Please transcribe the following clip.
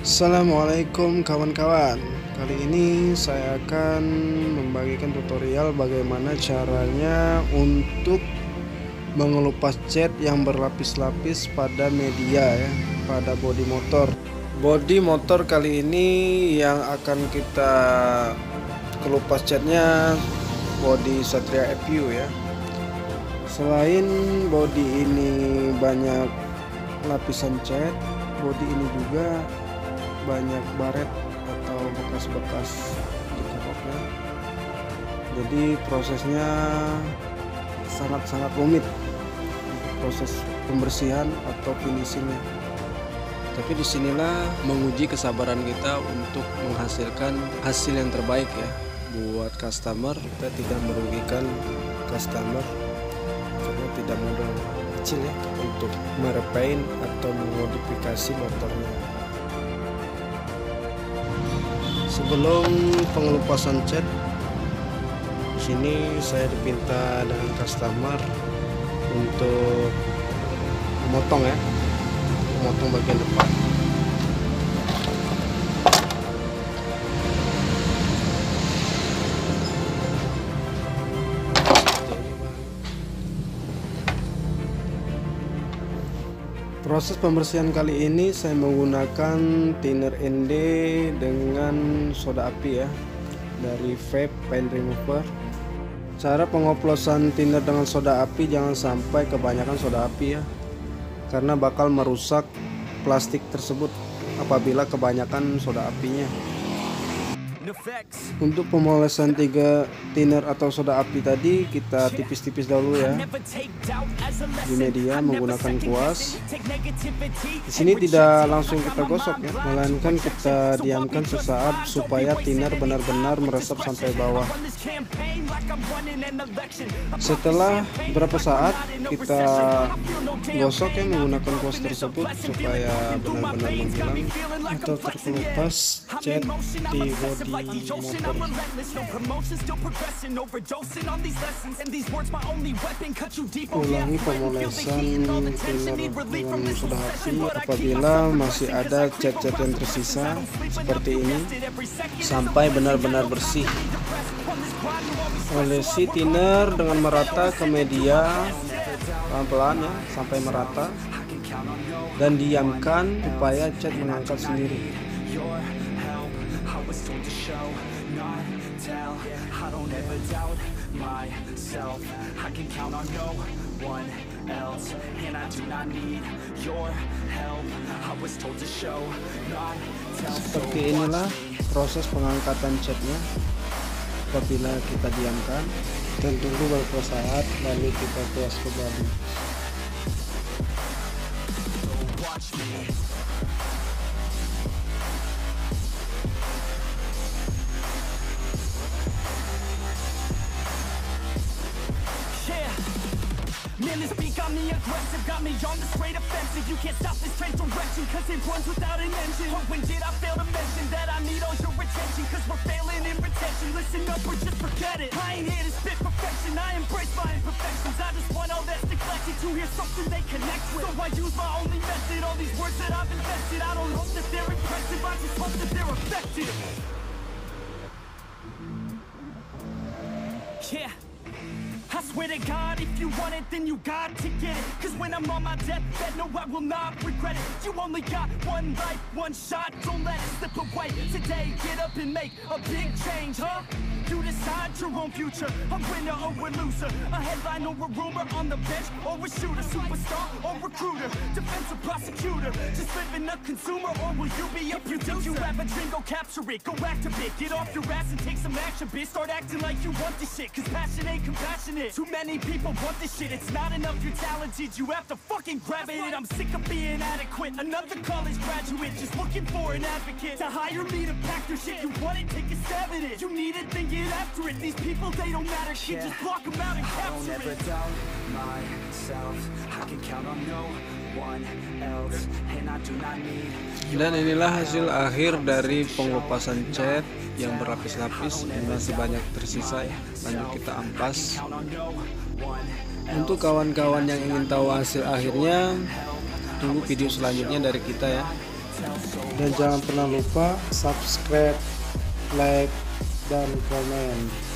Assalamualaikum kawan-kawan. Kali ini saya akan membagikan tutorial bagaimana caranya untuk mengelupas cat yang berlapis-lapis pada media ya, pada bodi motor. Bodi motor kali ini yang akan kita kelupas catnya bodi Satria FU ya. Selain bodi ini banyak lapisan cat, bodi ini juga banyak baret atau bekas-bekas di kapoknya. Jadi prosesnya sangat-sangat rumit untuk proses pembersihan atau finishingnya. Tapi disinilah menguji kesabaran kita untuk menghasilkan hasil yang terbaik ya buat customer. Kita tidak merugikan customer karena tidak modal kecil ya untuk merepaint atau memodifikasi motornya. Sebelum pengelupasan cat, di sini saya diminta dengan customer untuk memotong ya, memotong bagian depan. Proses pembersihan kali ini saya menggunakan thinner ND dengan soda api ya, dari vape paint remover. Cara pengoplosan thinner dengan soda api jangan sampai kebanyakan soda api ya, karena bakal merusak plastik tersebut apabila kebanyakan soda apinya. Untuk pemolesan 3 thinner atau soda api tadi kita tipis-tipis dahulu ya di media menggunakan kuas. Di sini tidak langsung kita gosok ya, melainkan kita diamkan sesaat supaya thinner benar-benar meresap sampai bawah. Setelah beberapa saat kita gosok ya menggunakan kuas tersebut supaya benar-benar menghilang atau terkelupas cat di bodi motor. Ulangi pemolesan thinner dengan soda api apabila masih ada cat-cat yang tersisa seperti ini sampai benar-benar bersih. Olesi thinner dengan merata ke media pelan-pelan ya sampai merata dan diamkan supaya cat mengangkat sendiri. Seperti inilah proses pengangkatan catnya. Apabila kita diamkan dan tunggu beberapa saat lalu kita kuas kembali. Man, this beat got me aggressive, got me on the straight offensive. You can't stop this train direction, cause it runs without an engine. Oh, when did I fail to mention that I need all your attention? Cause we're failing in retention, listen up or just forget it. I ain't here to spit perfection, I embrace my imperfections. I just want all that's neglected to hear something they connect with. So I use my only method, all these words that I've invested. I don't hope that they're impressive, I just hope that they're effective. Yeah, I swear to God, if you want it, then you got to get it. Cause when I'm on my deathbed, no, I will not regret it. You only got one life, one shot, don't let it slip away. Today, get up and make a big change, huh? You decide your own future, a winner or a loser, a headline or a rumor, on the bench or a shooter, superstar or recruiter, defensive prosecutor, just living a consumer, or will you be a producer? If you have a dream, go capture it, go activate, get off your ass and take some action, bitch. Start acting like you want this shit, cause passion ain't compassionate. Too many people want this shit, it's not enough you're talented, you have to fucking grab it. I'm sick of being adequate, another college graduate, just looking for an advocate to hire me to pack your shit. You want it, take a stab at it, you need it, then get after it. These people, they don't matter, shit, just block them out and capture it. I don't ever doubt myself, I can count on no one else, and I do not need. Dan inilah hasil akhir dari pengelupasan cat yang berlapis-lapis dan masih banyak tersisa ya. Lanjut kita ampas. Untuk kawan-kawan yang ingin tahu hasil akhirnya, tunggu video selanjutnya dari kita ya. tell. So Dan jangan pernah lupa subscribe, like, dan komen.